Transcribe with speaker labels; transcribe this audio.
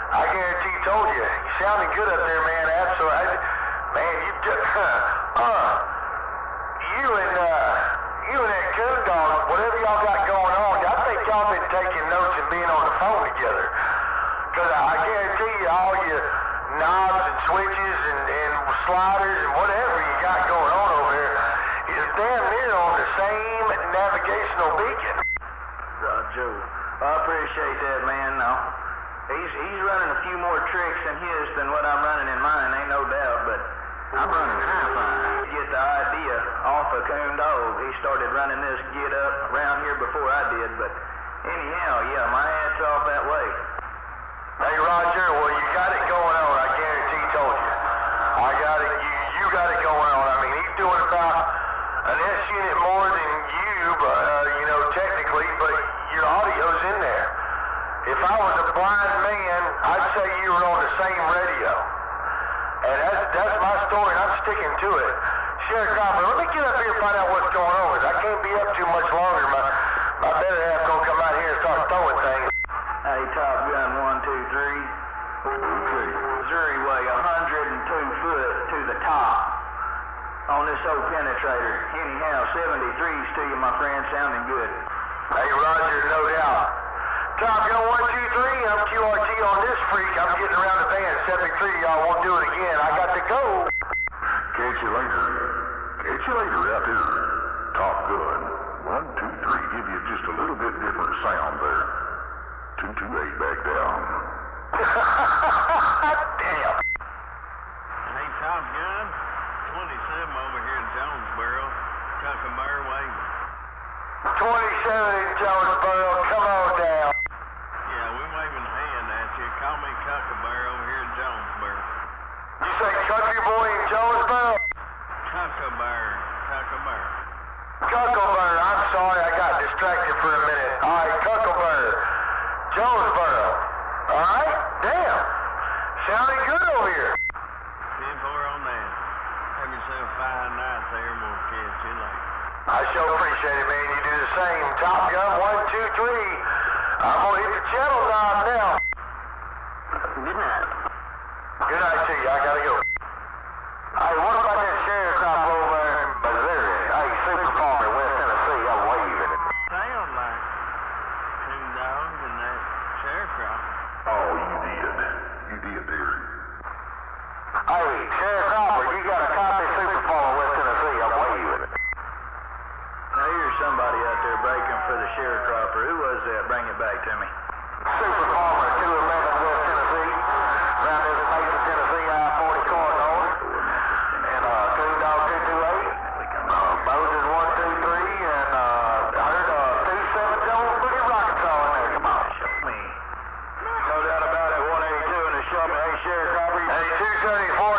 Speaker 1: I guarantee told you. You sounded good up there, man. Absolutely. Man, you just, you and that coon dog, whatever y'all got going on, I think y'all been taking notes and being on the phone together. Because I guarantee you all your knobs and switches and sliders and whatever you got going on over there is damn near on the same navigational beacon.
Speaker 2: Joe, I appreciate that, man. No, he's running a few more tricks in his than what I'm running in mine, ain't no doubt, but I'm running hi-fi. Get the idea off of Coon Dog. He started running this get up around here before I did, but anyhow, yeah, my hat's off that way.
Speaker 1: Hey, Roger, well, you got it going on. I guarantee told you. I got it. You got it going on. I mean, he's doing about an S unit more than you, but, technically, but your audio's in there. If I was a blind man, I'd say you were on the same radio. And that's my story, and I'm sticking to it. Sheriff Cropper, let me get up here and find out what's going on, because I can't be up too much longer. My better half gonna come out here and start throwing things.
Speaker 2: Hey, TopGun123.
Speaker 3: Okay.
Speaker 2: Missouri way 102 foot to the top on this old penetrator. Anyhow, 73s to you, my friend, sounding good.
Speaker 1: Hey, Roger, no doubt. TopGun123, I'm QRT on this freak. I'm getting around the band. 73, y'all won't do it again. I got to go.
Speaker 3: Catch you later. Catch you later out there. Top Gun 123. Give you just a little bit different sound there. 228 back down.
Speaker 1: Damn.
Speaker 4: Hey, Top Gun 27 over here in Jonesboro. Cuckamber waving.
Speaker 1: 27 in Jonesboro. Come on down.
Speaker 4: Yeah, we're waving a hand at you. Call me Cuckamber over here in Jonesboro.
Speaker 1: You say country boy in Jonesboro?
Speaker 4: Cuckamber.
Speaker 1: Cucklebur. I'm sorry, I got distracted for a minute. All right, Cucklebur. Jonesboro. All right? Damn. Sounding good over here.
Speaker 4: 10-4 on that. Have yourself a fine night there, and we'll catch you later.
Speaker 1: I sure appreciate it, man. You do the same. Top Gun 123. I'm gonna hit the channel knob now.
Speaker 2: Good night.
Speaker 1: Good night to you. I gotta go. Hey, what about that sharecropper over there in Missouri? Hey, Super Farmer, West Tennessee. I'm waving it.
Speaker 4: Sound like Coon Dog and that sharecropper.
Speaker 3: Oh, you did. You did there.
Speaker 1: Hey, sharecropper, you got a copy of Super Farmer, West Tennessee. I'm waving it.
Speaker 2: Now here's somebody out there breaking for the sharecropper. Who was that? Bring it back to me.
Speaker 1: Super Farmer, 211 West Tennessee. Around this Mason, Tennessee, I-40 corridor. And Coon Dog 228. Moses 123. And I heard 27 Jones Boogie Rocketsaw in there. Come on.
Speaker 2: Show me. No doubt about it. 182 in the shop. Hey, sharecropper.
Speaker 1: Hey, 274